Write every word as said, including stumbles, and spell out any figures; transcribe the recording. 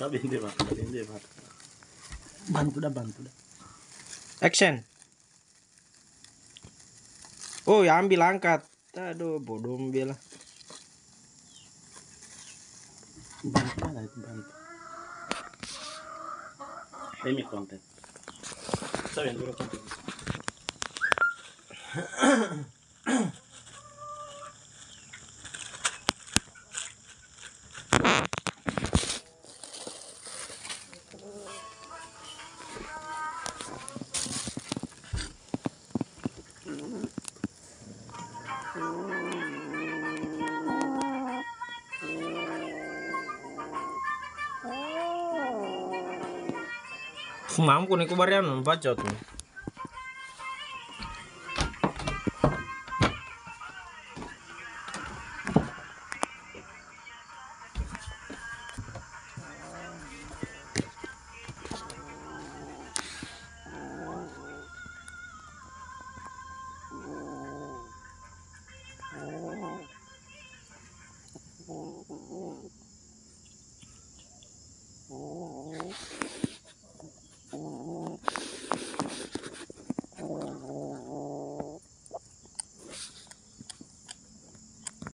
Tapi ini Pak, ini Pak. Bantu dah, bantu dah. Action. Oh, ya ambil angkat. Aduh, bodoh ambil. Bantu lah itu bantu. Ini konten. Saya yang dulu konten. Mampu nih kubarian baca tuh.